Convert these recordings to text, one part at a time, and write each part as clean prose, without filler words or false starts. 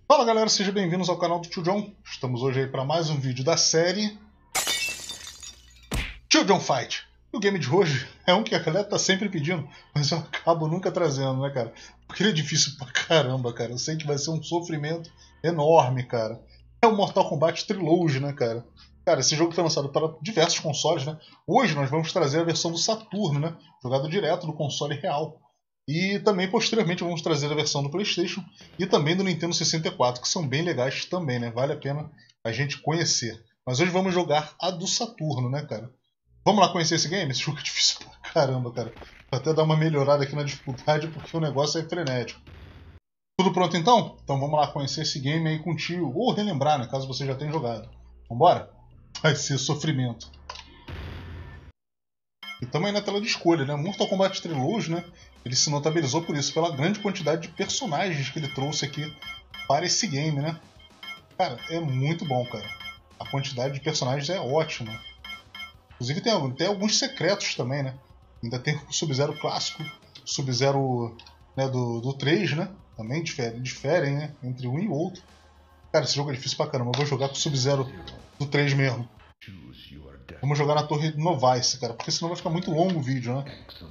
Fala galera, sejam bem-vindos ao canal do Tio John. Estamos hoje aí para mais um vídeo da série Tio John Fight. O game de hoje é um que a galera tá sempre pedindo, mas eu acabo nunca trazendo, né, cara? Porque ele é difícil pra caramba, cara. Eu sei que vai ser um sofrimento enorme, cara. É o Mortal Kombat Trilogy, né, cara? Cara, esse jogo foi lançado para diversos consoles, né? Hoje nós vamos trazer a versão do Saturno, né? Jogado direto do console real. E também, posteriormente, vamos trazer a versão do PlayStation e também do Nintendo 64, que são bem legais também, né? Vale a pena a gente conhecer. Mas hoje vamos jogar a do Saturno, né, cara? Vamos lá conhecer esse game? Esse jogo é difícil pra caramba, cara. Vou até dar uma melhorada aqui na dificuldade, porque o negócio é frenético. Tudo pronto então? Então vamos lá conhecer esse game aí contigo. Ou relembrar, né? Caso você já tenha jogado. Vambora? Vai ser sofrimento. E também na tela de escolha, né? Mortal Kombat Trilogy, né? Ele se notabilizou por isso, pela grande quantidade de personagens que ele trouxe aqui para esse game, né? Cara, é muito bom, cara. A quantidade de personagens é ótima. Inclusive tem alguns secretos também, né? Ainda tem o Sub-Zero clássico, Sub-Zero, né, do 3, né? Também diferem, né? Entre um e o outro. Cara, esse jogo é difícil pra caramba. Eu vou jogar com o Sub-Zero do 3 mesmo. Vamos jogar na Torre Novice, cara, porque senão vai ficar muito longo o vídeo, né?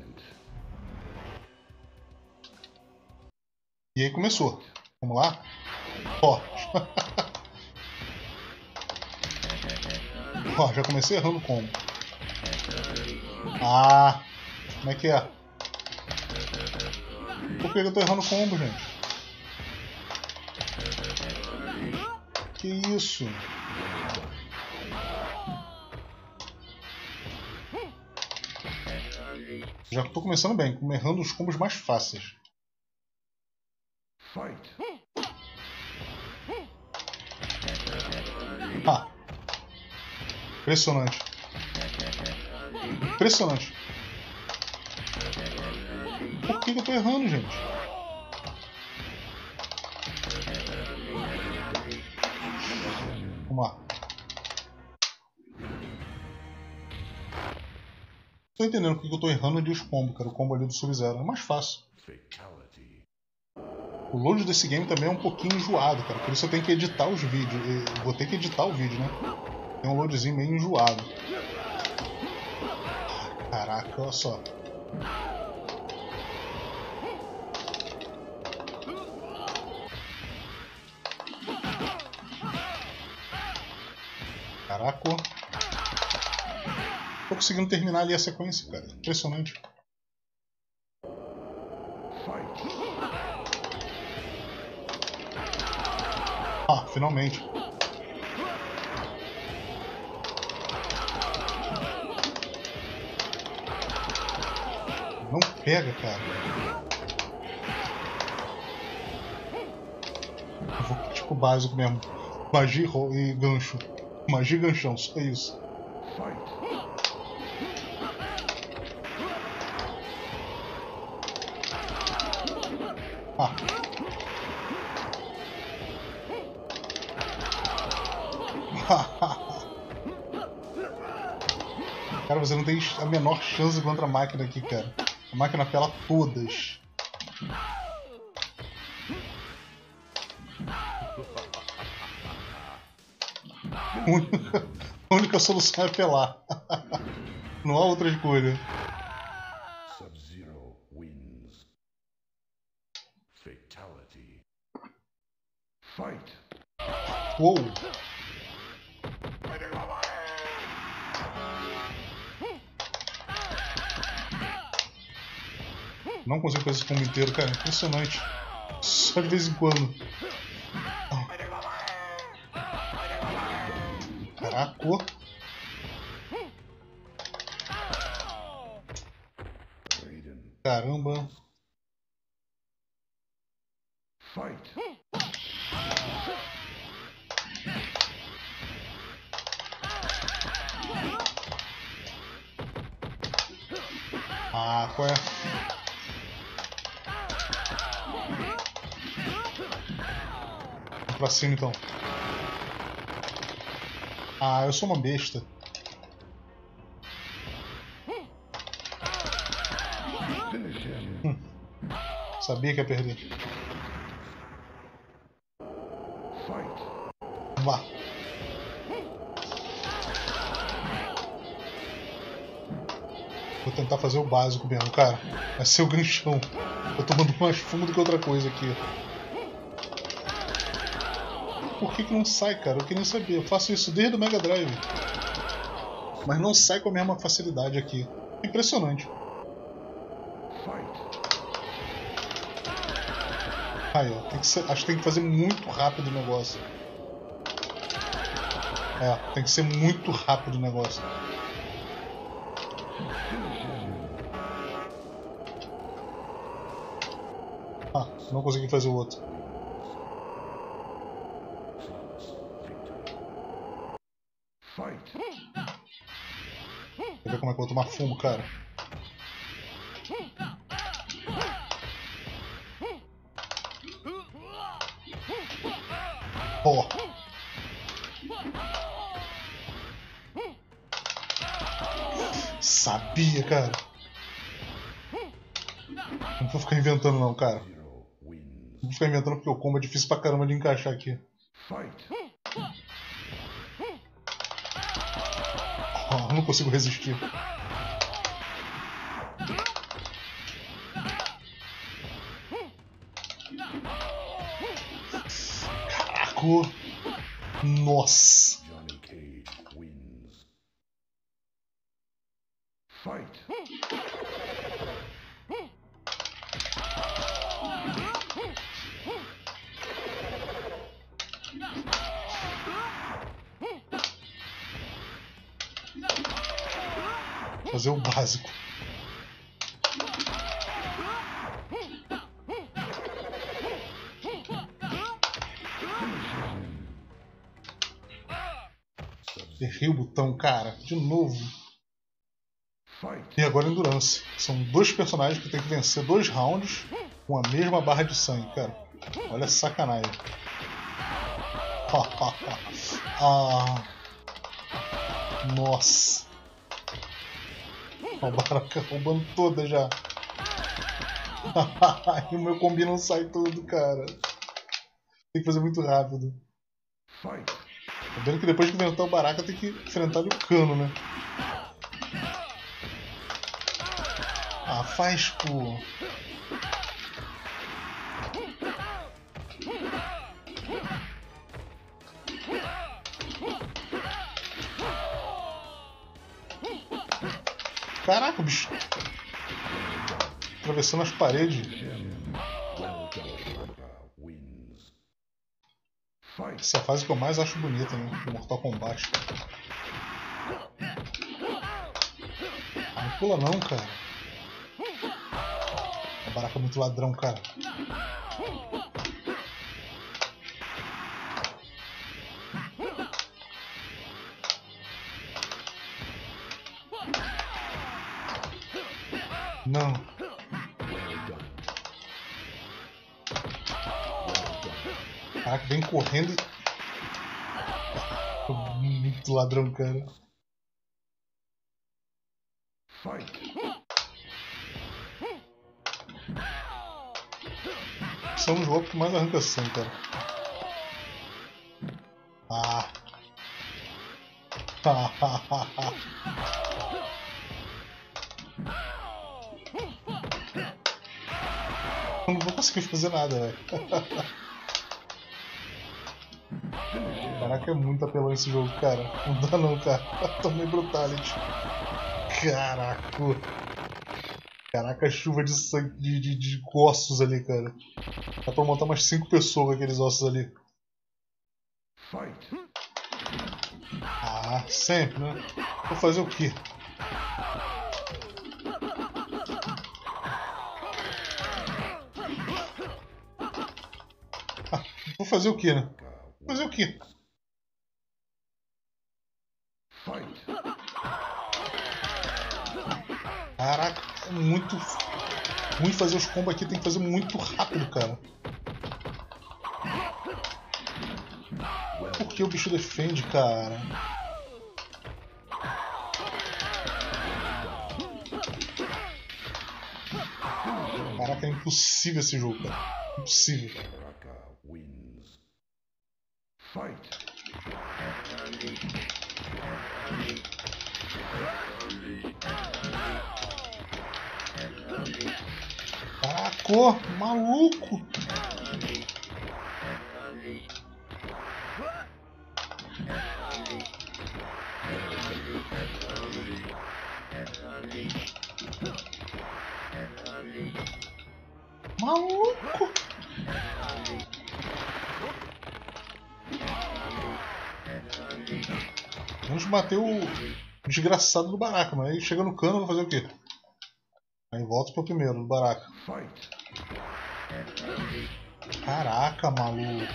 E aí começou. Vamos lá? Ó. Ó, já comecei errando o combo. Ah, como é que é? Por que eu tô errando o combo, gente? Que isso? Já tô começando bem, errando os combos mais fáceis. Ah, impressionante. Impressionante. Por que eu tô errando, gente? Vamos lá. Tô entendendo porque eu tô errando ali os combos, cara. O combo ali do Sub-Zero é mais fácil. O load desse game também é um pouquinho enjoado, cara. Por isso eu tenho que editar os vídeos. Eu vou ter que editar o vídeo, né? Tem um loadzinho meio enjoado. Caraca, olha só. Caraca. Tô conseguindo terminar ali a sequência, cara. Impressionante. Ah, finalmente. Não pega, cara. Eu vou tipo básico mesmo. Magia e gancho. Magia e ganchão, só isso. Ah. Cara, você não tem a menor chance contra a máquina aqui, cara. A máquina pela todas. A única solução é pelar. Não há outra escolha. Sub-Zero wins. Fatality. Fight. Uou! Não consigo fazer esse combo inteiro, cara. Impressionante. Só de vez em quando. Caraca. Caramba. Fight. Ah, qual é? Vamos pra cima então. Ah, eu sou uma besta. Sabia que ia perder. Fight. Vá. Vou tentar fazer o básico mesmo, cara. Vai ser o ganchão. Eu tô tomando mais fumo do que outra coisa aqui. Por que não sai, cara? Eu queria saber. Eu faço isso desde o Mega Drive. Mas não sai com a mesma facilidade aqui. Impressionante. Fight. Aí, ó. Acho que tem que fazer muito rápido o negócio. É, tem que ser muito rápido o negócio. Ah, não consegui fazer o outro. Fight. Quer ver como é que eu vou tomar fumo, cara? Ó. Sabia, cara. Não vou ficar inventando não, cara. Zero wins. Não vou ficar inventando porque o combo é difícil pra caramba de encaixar aqui. Fight. Oh, eu não consigo resistir. Caraca! Nossa! Johnny Cage wins. Fight. Fazer o básico. Errei o botão, cara. De novo. Fight. E agora Endurance. São dois personagens que tem que vencer 2 rounds com a mesma barra de sangue, cara. Olha a sacanagem. Ah. Nossa. A Baraka roubando toda já. E o meu combi não sai todo, cara. Tem que fazer muito rápido. Fight. Tá vendo que depois que enfrentar o Baraka tem que enfrentar o Cano, né? Ah, faz, pô. Caraca, bicho. Atravessando as paredes. Well done. Wins. Fight. Essa é a fase que eu mais acho bonita, né? Do Mortal Kombat. Ah, não pula não, cara. A Baraka é muito ladrão, cara. Não. Caraca, vem correndo e... Muito ladrão, cara. Fight. São os golpes que mais arranca sangue, cara. Ah. Eu não vou conseguir fazer nada, velho. Caraca, é muito apelão esse jogo, cara. Não dá não, cara. Tomei Brutality. Caraca. Caraca, chuva de sangue, de ossos ali, cara. Dá pra montar umas 5 pessoas com aqueles ossos ali. Fight. Ah, sempre, né? Vou fazer o quê? Ah, vou fazer o quê, né? Vou fazer o quê? Fight. Caraca, é muito ruim fazer os combos aqui, tem que fazer muito rápido, cara. Por que o bicho defende, cara? Caraca, é impossível esse jogo, cara. Impossível. Baraka wins. Fight. Caraca, maluco! Maluco! Vamos bater o desgraçado do Baraka, mas aí chega no cano, vai fazer o quê? Aí volta pro primeiro, do Baraka. Fight. Caraca, maluco.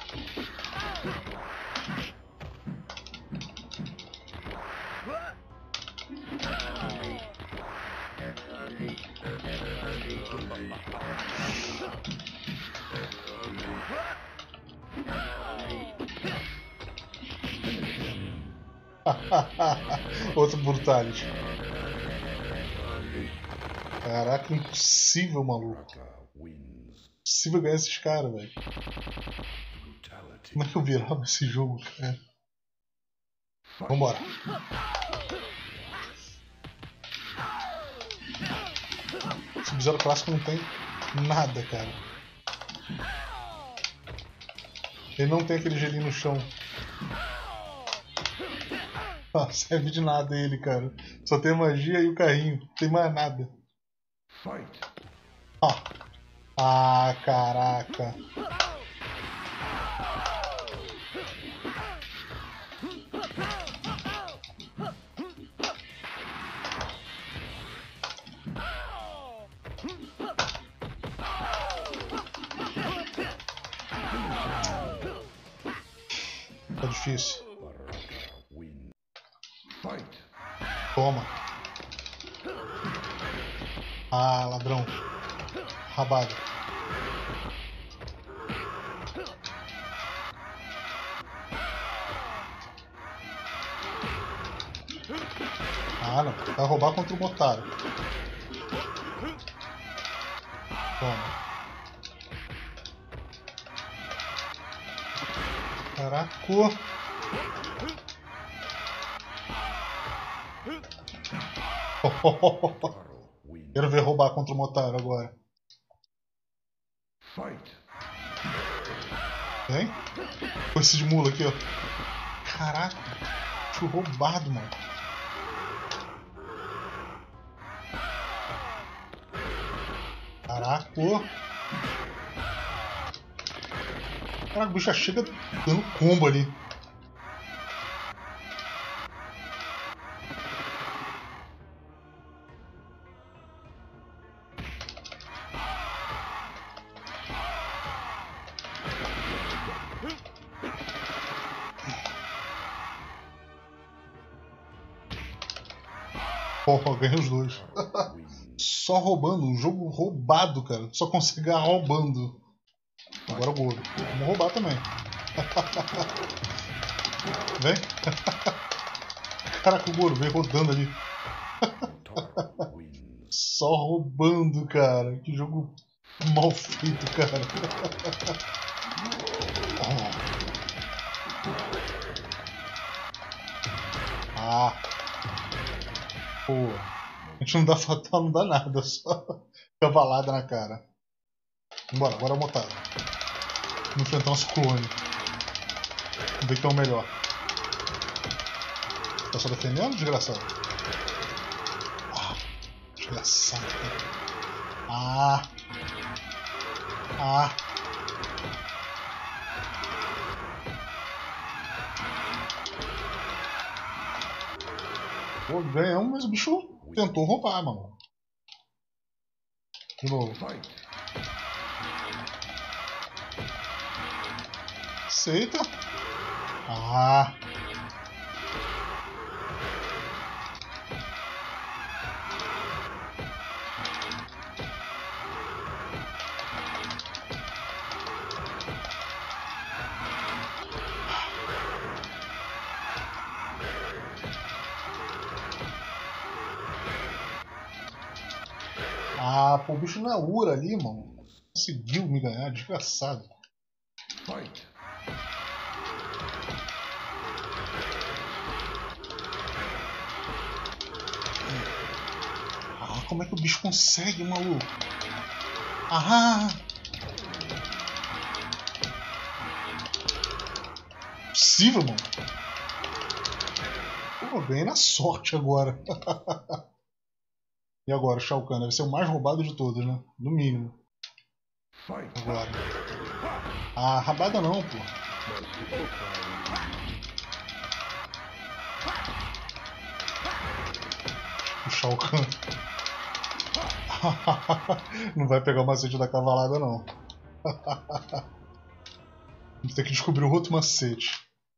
Outro brutality. Caraca, impossível, maluco. Baraka wins. Impossível ganhar esses caras, velho. Brutality. Como é que eu virava esse jogo, cara? Fight. Vambora. Sub-Zero clássico não tem nada, cara. Ele não tem aquele gelinho no chão. Ah, serve de nada ele, cara. Só tem magia e o carrinho. Não tem mais nada. Fight. Ah, caraca. Tá difícil. Baraka wins. Fight. Toma. Ah, ladrão. Rabada. Ah, não. Vai roubar contra o Motaro. Toma. Caraca. Taro wins. Quero ver roubar contra o Motaro agora. Fight. Vem? Com esse de mula aqui, ó. Caraca. Fui roubado, mano. Caraca. Caraca, o bicho já chega dando combo ali. Porra, ganhei os dois. Taro wins. Só roubando, um jogo roubado, cara. Só consegui ganhar roubando. Agora o Goro. Vamos roubar também. Vem. Caraca, o Goro veio rodando ali. Taro wins. Só roubando, cara. Que jogo mal feito, cara. Ah. Pô. A gente não dá fatal, não dá nada. Só cavalada na cara. Vambora, agora é o Motaro. Vamos enfrentar nosso clone. Vamos ver quem é o melhor. Tá só defendendo, desgraçado? Ah, desgraçado, cara. Ah! Ah! Pô, ganhamos, mas o bicho tentou roubar, mano. De novo. Fight. Aceita. Ah! Ah, pô, o bicho na Ura ali, mano. Conseguiu me ganhar, desgraçado. Fight. como é que o bicho consegue, maluco? Ah! Possível, mano. Pô, ganhei na sorte agora. E agora, Shao Kahn deve ser o mais roubado de todos, né? No mínimo. Agora. Ah, rabada não, pô. O Shao Kahn. Não vai pegar o macete da cavalada, não. Vamos ter que descobrir o outro macete.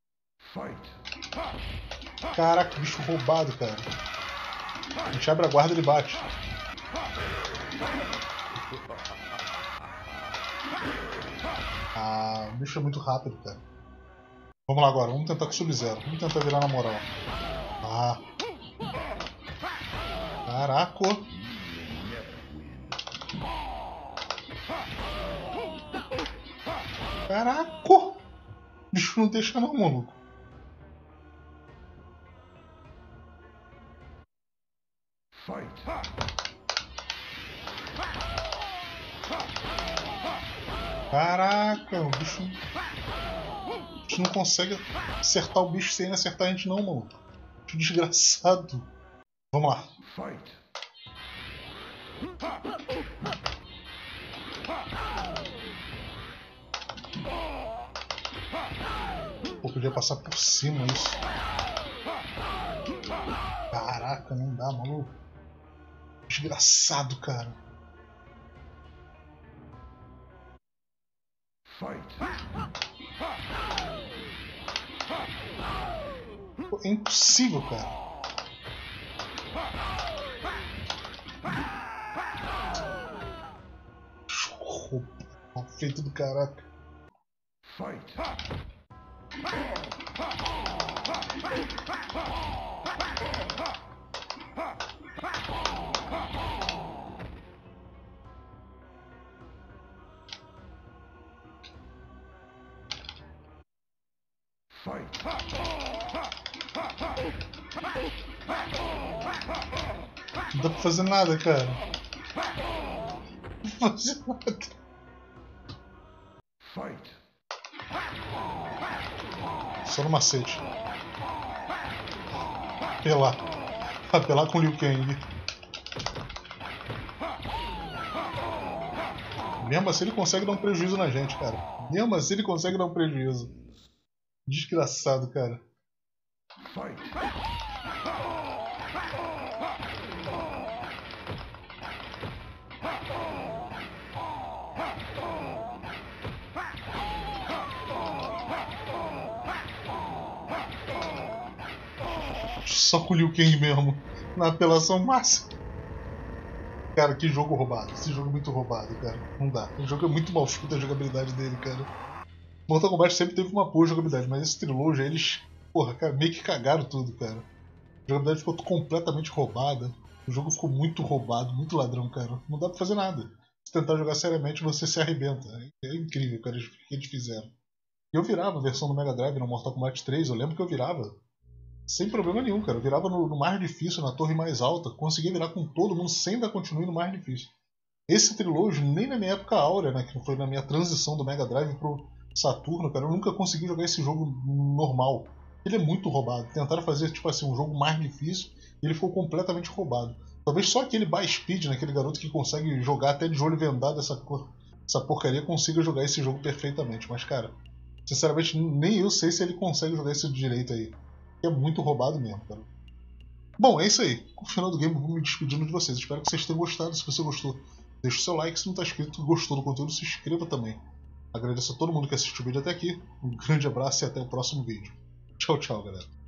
Caraca, bicho roubado, cara. A gente abre a guarda e ele bate. Ah, o bicho é muito rápido, cara. Vamos lá agora, vamos tentar com o Sub-Zero. Vamos tentar virar na moral. Ah. Caraca. Caraca. O bicho não deixa não, maluco. Caraca, o bicho não consegue acertar o bicho sem acertar a gente não, mano. Que desgraçado. Vamos lá. Pô, podia passar por cima isso. Caraca, não dá, maluco. Desgraçado, cara. Pô, é impossível, cara. Feito do caraca. Não dá pra fazer nada, cara. Não dá pra fazer nada. Só no macete. Apelar. Apelar com o Liu Kang. Mesmo assim ele consegue dar um prejuízo na gente, cara. Mesmo assim ele consegue dar um prejuízo. Desgraçado, cara. Só com o Liu Kang mesmo. Na apelação máxima. Cara, que jogo roubado. Esse jogo é muito roubado, cara. Não dá. O jogo é muito mal feito, a jogabilidade dele, cara. Mortal Kombat sempre teve uma boa jogabilidade, mas esse trilogia, eles, porra, cara, meio que cagaram tudo, cara. A jogabilidade ficou completamente roubada. O jogo ficou muito roubado, muito ladrão, cara. Não dá pra fazer nada. Se tentar jogar seriamente, você se arrebenta. É incrível, cara, o que eles fizeram. Eu virava a versão do Mega Drive no Mortal Kombat 3, eu lembro que eu virava. Sem problema nenhum, cara. Eu virava no mais difícil, na torre mais alta. Conseguia virar com todo mundo sem dar continue no mais difícil. Esse trilogia, nem na minha época áurea, né, que foi na minha transição do Mega Drive pro Saturno, cara, eu nunca consegui jogar esse jogo normal. Ele é muito roubado. Tentaram fazer, tipo assim, um jogo mais difícil e ele ficou completamente roubado. Talvez só aquele by speed, né, aquele garoto que consegue jogar até de olho vendado essa porcaria, consiga jogar esse jogo perfeitamente. Mas, cara, sinceramente, nem eu sei se ele consegue jogar esse direito aí. É muito roubado mesmo, cara. Bom, é isso aí. No final do game eu vou me despedindo de vocês. Espero que vocês tenham gostado. Se você gostou, deixa o seu like. Se não está inscrito, gostou do conteúdo, se inscreva também. Agradeço a todo mundo que assistiu o vídeo até aqui. Um grande abraço e até o próximo vídeo. Tchau, tchau, galera.